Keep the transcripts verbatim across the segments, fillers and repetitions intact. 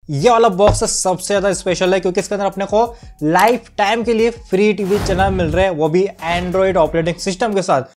ये वाला बॉक्स सबसे ज्यादा स्पेशल है क्योंकि इसके अंदर अपने को लाइफ टाइम के लिए फ्री टीवी चैनल मिल रहे हैं, वो भी एंड्रॉइड ऑपरेटिंग सिस्टम के साथ।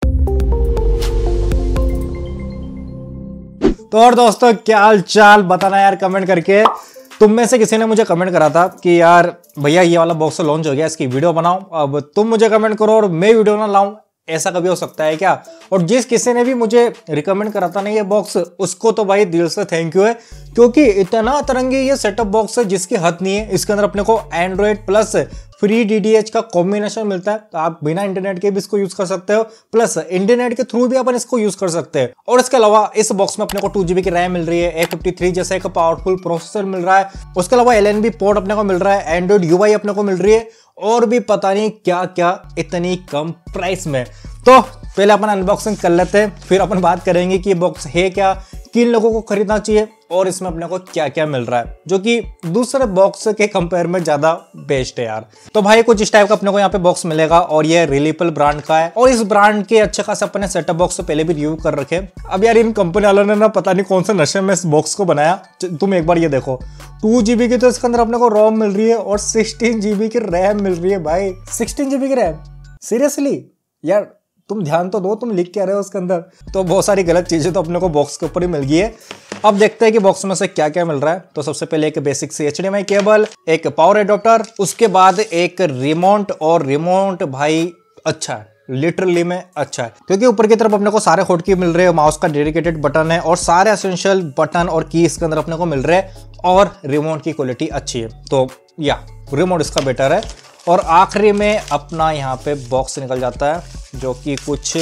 तो और दोस्तों क्या हाल चाल बताना यार कमेंट करके। तुम में से किसी ने मुझे कमेंट करा था कि यार भैया ये वाला बॉक्स लॉन्च हो गया, इसकी वीडियो बनाओ। अब तुम मुझे कमेंट करो और मैं वीडियो ना लाऊं, ऐसा कभी हो सकता है क्या? और जिस किसी ने भी मुझे रिकमेंड करा था ना ये बॉक्स, उसको तो भाई दिल से थैंक यू है, क्योंकि इतना तरंगी ये सेटअप बॉक्स है जिसकी हद नहीं है। इसके अंदर अपने को एंड्रॉइड प्लस फ्री डीडीएच का कॉम्बिनेशन मिलता है, तो आप बिना इंटरनेट के भी इसको यूज कर सकते हो, प्लस इंटरनेट के थ्रू भी अपन इसको यूज कर सकते हैं। और इसके अलावा इस बॉक्स में अपने को टू जीबी की रैम मिल रही है, ए फिफ्टी थ्री जैसे एक पावरफुल प्रोसेसर मिल रहा है, उसके अलावा एल एन बी पोर्ट अपने को मिल रहा है, एंड्रॉइड यूआई अपने को मिल रही है, और भी पता नहीं क्या क्या इतनी कम प्राइस में। तो पहले अपन अनबॉक्सिंग कर लेते हैं, फिर अपन बात करेंगे कि ये बॉक्स है क्या, किन लोगों को खरीदना चाहिए और इसमें अपने को क्या क्या मिल रहा है, जो कि दूसरे बॉक्स के कंपेयर में ज्यादा बेस्ट है यार। तो भाई कुछ इस टाइप का अपने को यहाँ पे बॉक्स मिलेगा और ये रिलीपल ब्रांड का है, और इस ब्रांड के अच्छे खासे अपने सेटअप बॉक्स से पहले भी रिव्यू कर रखे। अब यार इन कंपनी वालों ने ना पता नहीं कौन से नशे में इस बॉक्स को बनाया। तुम एक बार ये देखो, टू जीबी की तो इसके अंदर अपने को रोम मिल रही है और सिक्सटीन जीबी की रैम मिल रही है। भाई सिक्सटीन जीबी की रैम, सीरियसली यार तुम ध्यान तो दो, तुम लिख क्या रहे हो उसके अंदर। तो बहुत सारी गलत चीजें तो अपने को बॉक्स के ऊपर ही मिल गई है। अब देखते हैं कि बॉक्स में से क्या क्या मिल रहा है। तो सबसे पहले एक बेसिक सी H D M I cable, एक पावर एडोप्टर, उसके बाद एक रिमोट, और रिमोट भाई अच्छा है, लिटरली में अच्छा है, क्योंकि ऊपर की तरफ अपने को सारे होटकी मिल रहे हैं, माउस का डेडिकेटेड बटन है और सारे एसेंशियल बटन और की इसके अंदर अपने को मिल रहे हैं, और रिमोट की क्वालिटी अच्छी है। तो या रिमोट इसका बेटर है। और आखिरी में अपना यहाँ पे बॉक्स निकल जाता है, जो कि कुछ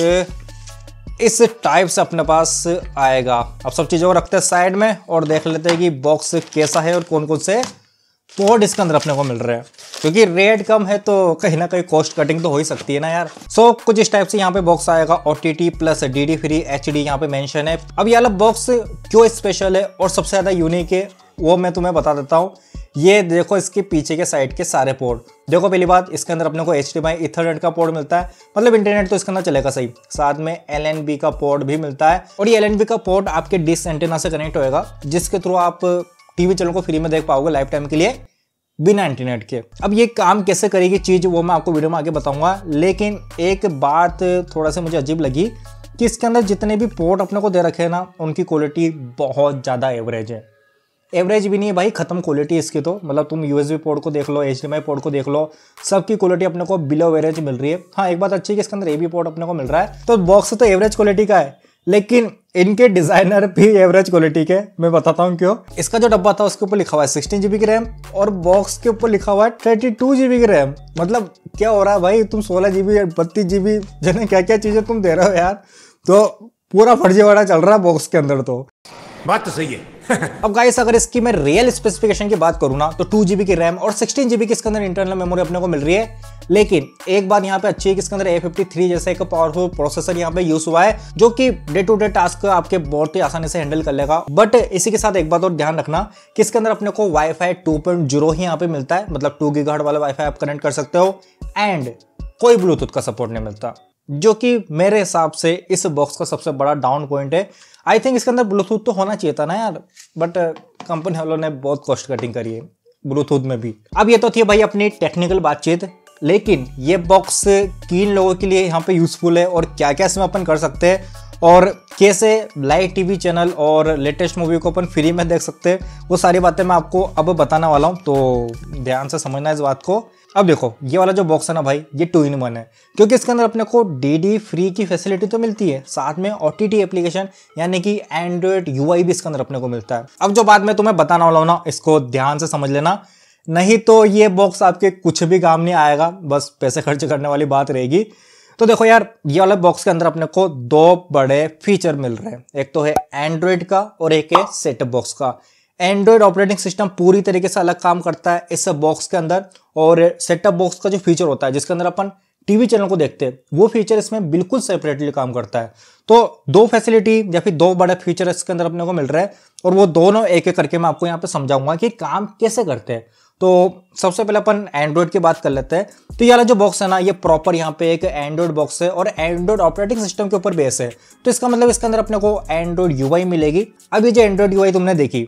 इस टाइप से अपने पास आएगा। अब सब चीज़ों को रखते हैं साइड में और देख लेते हैं कि बॉक्स कैसा है और कौन कौन से पोर्ट इसके अंदर अपने को मिल रहे हैं, क्योंकि रेट कम है तो कहीं ना कहीं कॉस्ट कटिंग तो हो ही सकती है ना यार। सो so, कुछ इस टाइप से यहाँ पे बॉक्स आएगा, OTT plus DD free HD यहाँ पे मेंशन है। अब ये वाला बॉक्स क्यों स्पेशल है और सबसे ज्यादा यूनिक है वो मैं तुम्हें बता देता हूँ। ये देखो इसके पीछे के साइड के सारे पोर्ट देखो। पहली बात, इसके अंदर अपने को H D M I ethernet का पोर्ट मिलता है, मतलब इंटरनेट तो इसके अंदर चलेगा सही। साथ में एल एन बी का पोर्ट भी मिलता है, और ये एल एन बी का पोर्ट आपके डिश एंटेना से कनेक्ट होएगा, जिसके थ्रू आप टीवी चैनल को फ्री में देख पाओगे लाइफ टाइम के लिए बिना इंटरनेट के। अब ये काम कैसे करेगी चीज वो मैं आपको वीडियो में आगे बताऊंगा, लेकिन एक बात थोड़ा सा मुझे अजीब लगी कि इसके अंदर जितने भी पोर्ट अपने को दे रखे हैं ना, उनकी क्वालिटी बहुत ज्यादा एवरेज है। एवरेज भी नहीं है भाई, खत्म क्वालिटी इसकी। तो मतलब तुम यूएसबी पोर्ट को देख लो, एचडीएमआई पोर्ट को देख लो, सबकी क्वालिटी अपने को बिलो एवरेज मिल रही है। हाँ एक बात अच्छी है कि इसके अंदर एबी पोर्ट अपने को मिल रहा है, तो बॉक्स तो एवरेज क्वालिटी का है, लेकिन इनके डिजाइनर भी एवरेज क्वालिटी के। मैं बताता हूँ क्यों। इसका जो डब्बा था उसके ऊपर लिखा हुआ है सिक्सटीन जीबी की रैम, और बॉक्स के ऊपर लिखा हुआ है थर्टी टू जीबी की रैम। मतलब क्या हो रहा है भाई, तुम सोलह जीबी बत्तीस जीबी जने क्या क्या चीजें तुम दे रहे हो यार। तो पूरा फर्जीवाड़ा चल रहा है बॉक्स के अंदर। तो बात तो सही है। अब गाइस अगर इसकी मैं रियल स्पेसिफिकेशन की बात करूं ना, तो टू जीबी की रैम और सिक्सटीन जीबी की इसके अंदर इंटरनल मेमोरी अपने को मिल रही है। लेकिन एक बात यहाँ पे अच्छी है कि इसके अंदर ए फिफ्टी थ्री जैसा एक पावरफुल प्रोसेसर यहाँ पे यूज हुआ है, जो कि डे टू डे टास्क आपके बहुत ही आसानी से हैंडल कर लेगा। बट इसी के साथ एक बात और ध्यान रखना कि इसके अंदर अपने को वाईफाई टू पॉइंट ज़ीरो ही यहाँ पे मिलता है, मतलब टू गीगाहर्ट्ज वाला वाईफाई आप कनेक्ट कर सकते हो, एंड कोई ब्लूटूथ का सपोर्ट नहीं मिलता, जो कि मेरे हिसाब से इस बॉक्स का सबसे बड़ा डाउन पॉइंट है। आई थिंक इसके अंदर ब्लूटूथ तो होना चाहिए था ना यार, बट कंपनी वालों ने बहुत कॉस्ट कटिंग करी है ब्लूटूथ में भी। अब ये तो थी भाई अपनी टेक्निकल बातचीत, लेकिन ये बॉक्स किन लोगों के लिए यहाँ पे यूजफुल है और क्या क्या इसमें अपन कर सकते हैं, और कैसे लाइव टीवी चैनल और लेटेस्ट मूवी को अपन फ्री में देख सकते हैं, वो सारी बातें मैं आपको अब बताने वाला हूँ। तो ध्यान से समझना इस बात को। अब देखो ये वाला जो बॉक्स है ना भाई, ये टू इन वन है, क्योंकि इसके अंदर अपने को डीडी फ्री की फैसिलिटी तो मिलती है, साथ में ओटीटी एप्लीकेशन यानी कि एंड्रॉइड यूआई भी इसके अंदर अपने को मिलता है। अब जो बात मैं तुम्हें बताना वाला हूं ना, इसको ध्यान से समझ लेना, नहीं तो ये बॉक्स आपके कुछ भी काम नहीं आएगा, बस पैसे खर्च करने वाली बात रहेगी। तो देखो यार, ये वाला बॉक्स के अंदर अपने को दो बड़े फीचर मिल रहे हैं, एक तो है एंड्रॉइड का और एक है सेटअप बॉक्स का। एंड्रॉइड ऑपरेटिंग सिस्टम पूरी तरीके से अलग काम करता है इस बॉक्स के अंदर, और सेटअप बॉक्स का जो फीचर होता है जिसके अंदर अपन टीवी चैनल को देखते हैं, वो फीचर इसमें बिल्कुल सेपरेटली काम करता है। तो दो फैसिलिटी या फिर दो बड़े फीचर इसके अंदर अपने को मिल रहा है, और वो दोनों एक एक करके मैं आपको यहाँ पे समझाऊंगा कि काम कैसे करते हैं। तो सबसे पहले अपन एंड्रॉइड की बात कर लेते हैं। तो ये वाला जो बॉक्स है ना, ये प्रॉपर यहाँ पे एक एंड्रॉइड बॉक्स है और एंड्रॉइड ऑपरेटिंग सिस्टम के ऊपर बेस है। तो इसका मतलब इसके अंदर अपने को एंड्रॉइड यूआई मिलेगी। अब ये जो एंड्रॉइड यूआई तुमने देखी,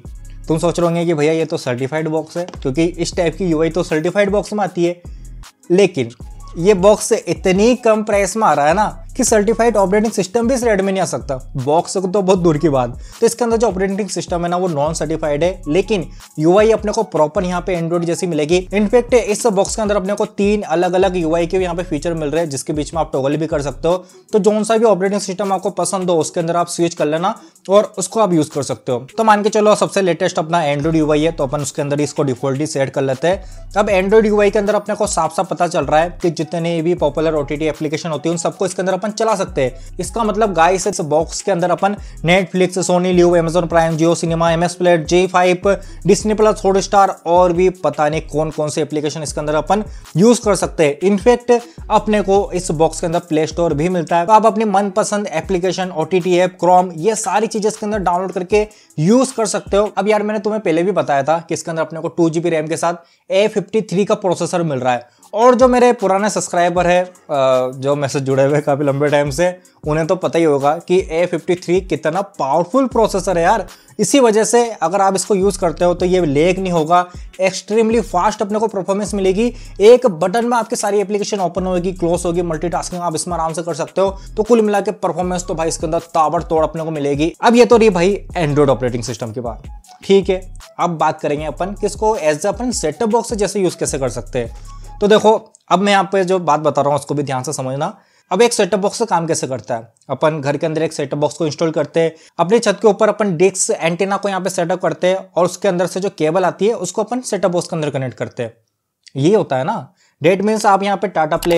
तुम सोच रहे होंगे कि भैया ये तो सर्टिफाइड बॉक्स है, क्योंकि इस टाइप की यूआई तो सर्टिफाइड बॉक्स में आती है। लेकिन ये बॉक्स इतनी कम प्राइस में आ रहा है ना कि सर्टिफाइड ऑपरेटिंग सिस्टम भी इस रेट में नहीं आ सकता, बॉक्स को तो बहुत दूर की बात। तो इसके अंदर जो ऑपरेटिंग सिस्टम है ना वो नॉन सर्टिफाइड है, लेकिन यूआई अपने को प्रॉपर यहाँ पे एंड्रॉइड जैसी मिलेगी। इनफैक्ट इस बॉक्स के अंदर अपने को तीन अलग अलग यूआई के यहाँ पे फीचर मिल रहे हैं, जिसके बीच में आप टॉगल भी कर सकते हो। तो जो सा भी ऑपरेटिंग सिस्टम आपको पसंद हो उसके अंदर आप स्विच कर लेना और उसको आप यूज कर सकते हो। तो मान के चलो सबसे लेटेस्ट अपना एंड्रॉइड यूआई है, तो अपन उसके अंदर इसको डिफॉल्ट ही सेट कर लेते हैं। अब एंड्रॉइड यूआई के अंदर अपने को साफ साफ पता चल रहा है कि जितने भी पॉपुलर ओटीटी एप्लीकेशन होती है उन सबको इसके अंदर अपन चला सकते हैं। इसका मतलब गाइस इस बॉक्स के अंदर अपन Netflix, Sony Liv, Amazon Prime, Jio cinema, MS play, Z five, Disney plus, Hotstar और भी पता नहीं कौन कौन से एप्लीकेशन इसके अंदर अपन यूज कर सकते हैं। इनफैक्ट अपने को इस बॉक्स के अंदर प्ले स्टोर भी मिलता है, तो आप अपनी मनपसंद एप्लीकेशन, ओटीटी ऐप, क्रोम, ये सारी चीजें इसके अंदर डाउनलोड करके यूज कर सकते हो। अब यार मैंने तुम्हें पहले भी बताया था कि इसके अंदर अपने को टू जीबी रैम के साथ ए फिफ्टी थ्री का प्रोसेसर मिल रहा है। और जो मेरे पुराने सब्सक्राइबर है जो मैसेज जुड़े हुए काफी लंबे टाइम से, उन्हें तो पता ही होगा कि ए फिफ्टी थ्री कितना पावरफुल प्रोसेसर है यार। इसी वजह से अगर आप इसको यूज करते हो तो ये लेग नहीं होगा, एक्सट्रीमली फास्ट अपने को परफॉर्मेंस मिलेगी। एक बटन में आपकी सारी एप्लीकेशन ओपन होगी, क्लोज होगी, मल्टीटास्किंग आप इसमें आराम से कर सकते हो। तो कुल मिला के परफॉर्मेंस तो भाई इसके अंदर ताबड़तोड़ अपने को मिलेगी। अब ये तो रही भाई एंड्रॉइड ऑपरेटिंग सिस्टम की बात, ठीक है। अब बात करेंगे अपन किसको एज अपन सेटअप बॉक्स जैसे यूज कैसे कर सकते हैं। तो देखो अब मैं यहाँ पे जो बात बता रहा हूँ उसको भी ध्यान से समझना। अब एक सेटअप बॉक्स का काम कैसे करता है, अपन घर के अंदर एक सेटअप बॉक्स को इंस्टॉल करते हैं, अपनी छत के ऊपर अपन डिश एंटीना को यहाँ पे सेटअप करते हैं और उसके अंदर से जो केबल आती है उसको अपन सेटअप बॉक्स के अंदर कनेक्ट करते हैं। ये होता है ना। डेट मीन्स आप यहाँ पे Tata play,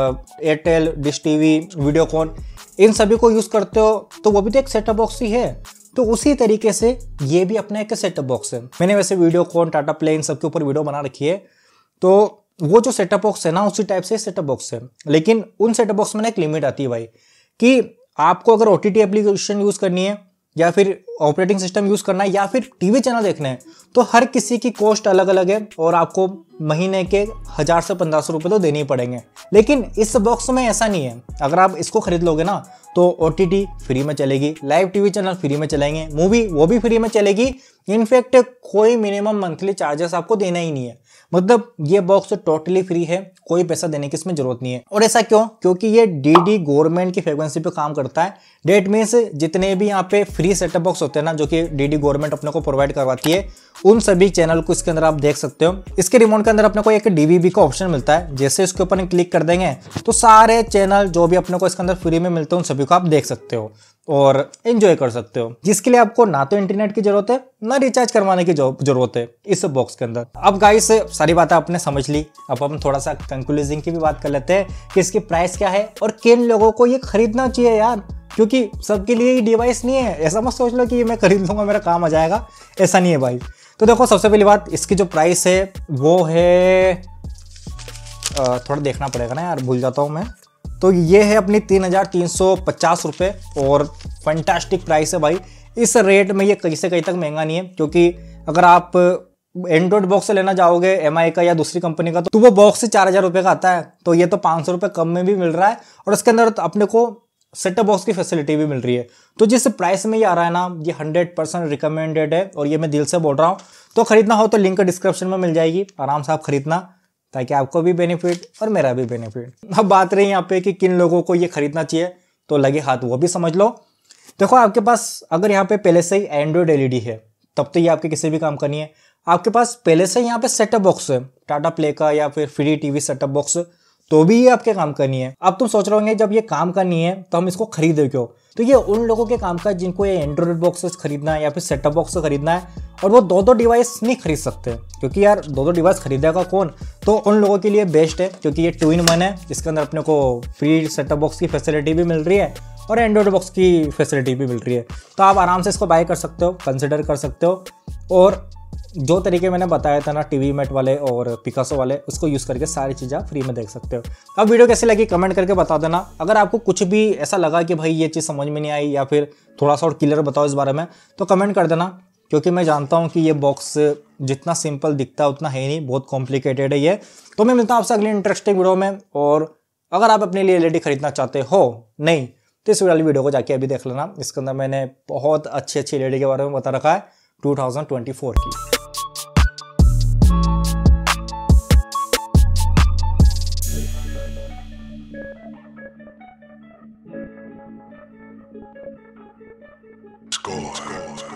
Airtel, dish TV, Videocon इन सभी को यूज करते हो, तो वो भी तो एक सेटअप बॉक्स ही है। तो उसी तरीके से ये भी अपना एक सेटअप बॉक्स है। मैंने वैसे वीडियोकॉन, टाटा प्ले इन सब के ऊपर वीडियो बना रखी है, तो वो जो सेटअप बॉक्स है ना उसी टाइप से सेटअप बॉक्स है। लेकिन उन सेटअप बॉक्स में एक लिमिट आती है भाई, कि आपको अगर ओटीटी एप्लीकेशन यूज करनी है या फिर ऑपरेटिंग सिस्टम यूज करना है या फिर टीवी चैनल देखना है, तो हर किसी की कॉस्ट अलग अलग है और आपको महीने के हजार से पंद्रह सौ रुपए तो देने ही पड़ेंगे। लेकिन इस बॉक्स में ऐसा नहीं है। अगर आप इसको खरीद लोगे ना तो ओटीटी फ्री में चलेगी, लाइव टीवी चैनल फ्री में चलेंगे, मूवी वो भी फ्री में चलेगी। इनफैक्ट कोई मिनिमम मंथली चार्जेस आपको देना ही नहीं है। मतलब ये बॉक्स टोटली फ्री है, कोई पैसा देने की इसमें जरूरत नहीं है। और ऐसा क्यों? क्योंकि ये डीडी गवर्नमेंट की फ्रीक्वेंसी पे काम करता है। डेट मीन्स जितने भी यहाँ पे फ्री सेटअप बॉक्स होते हैं ना जो कि डीडी गवर्नमेंट अपने को प्रोवाइड करवाती है, उन सभी चैनल को इसके अंदर आप देख सकते हो। इसके रिमोट के अंदर अपने को एक डीवीबी का ऑप्शन मिलता है, जैसे इसके ऊपर क्लिक कर देंगे तो सारे चैनल जो भी अपने को इसके अंदर फ्री में मिलते हैं उन सभी को आप देख सकते हो और एंजॉय कर सकते हो, जिसके लिए आपको ना तो इंटरनेट की जरूरत है ना रिचार्ज करवाने की जरूरत है इस बॉक्स के अंदर। अब गाइस सारी बातें आपने समझ ली, अब हम थोड़ा सा कंक्लूजन की भी बात कर लेते हैं कि इसकी प्राइस क्या है और किन लोगों को ये खरीदना चाहिए यार, क्योंकि सबके लिए ये डिवाइस नहीं है। ऐसा मत सोच लो कि ये मैं खरीद लूंगा मेरा काम आ जाएगा, ऐसा नहीं है भाई। तो देखो सबसे पहली बात, इसकी जो प्राइस है वो है, थोड़ा देखना पड़ेगा ना यार, भूल जाता हूँ मैं। तो ये है अपनी तीन हजार तीन सौ पचास रुपये और फैंटास्टिक प्राइस है भाई। इस रेट में ये कहीं से कहीं तक महंगा नहीं है, क्योंकि अगर आप एंड्रॉइड बॉक्स से लेना जाओगे एम आई का या दूसरी कंपनी का, तो वो बॉक्स से चार हजार रुपये का आता है। तो ये तो पाँच सौ रुपये कम में भी मिल रहा है और इसके अंदर तो अपने को सेटअप बॉक्स की फैसिलिटी भी मिल रही है। तो जिस प्राइस में ये आ रहा है ना, ये हंड्रेड परसेंट रिकमेंडेड है और ये मैं दिल से बोल रहा हूँ। तो खरीदना हो तो लिंक डिस्क्रिप्शन में मिल जाएगी, आराम से आप खरीदना, ताकि आपको भी बेनिफिट और मेरा भी बेनिफिट। अब बात रही यहाँ पे कि किन लोगों को ये खरीदना चाहिए, तो लगे हाथ वो भी समझ लो। देखो आपके पास अगर यहाँ पे पहले से ही एंड्रॉइड एलईडी है तब तो ये आपके किसी भी काम का नहीं है। आपके पास पहले से यहाँ पे सेटअप बॉक्स है टाटा प्ले का या फिर फ्री टीवी सेटअप बॉक्स, तो भी ये आपके काम करनी है। अब तुम सोच रहे होंगे जब ये काम करनी है तो हम इसको खरीदे क्यों? तो ये उन लोगों के काम का जिनको ये एंड्रॉइड बॉक्स खरीदना है या फिर सेटअप बॉक्स खरीदना है और वो दो दो डिवाइस नहीं खरीद सकते, क्योंकि यार दो दो डिवाइस खरीदेगा कौन? तो उन लोगों के लिए बेस्ट है, क्योंकि ये टू इन वन है। इसके अंदर अपने को फ्री सेटअप बॉक्स की फैसिलिटी भी मिल रही है और एंड्रॉइड बॉक्स की फैसिलिटी भी मिल रही है। तो आप आराम से इसको बाय कर सकते हो, कंसिडर कर सकते हो। और जो तरीके मैंने बताया था ना टीवी मैट वाले और पिकासो वाले, उसको यूज़ करके सारी चीज़ें फ्री में देख सकते हो। अब वीडियो कैसी लगी कमेंट करके बता देना। अगर आपको कुछ भी ऐसा लगा कि भाई ये चीज़ समझ में नहीं आई या फिर थोड़ा सा और क्लियर बताओ इस बारे में, तो कमेंट कर देना, क्योंकि मैं जानता हूँ कि ये बॉक्स जितना सिंपल दिखता है उतना है नहीं, बहुत कॉम्प्लिकेटेड है ये। तो मैं मिलता हूँ आपसे अगली इंटरेस्टिंग वीडियो में। और अगर आप अपने लिए एलईडी खरीदना चाहते हो नहीं तो इस वाली वीडियो को जाके अभी देख लेना, इसके अंदर मैंने बहुत अच्छी अच्छी एलईडी के बारे में बता रखा है। दो हज़ार चौबीस की। Score.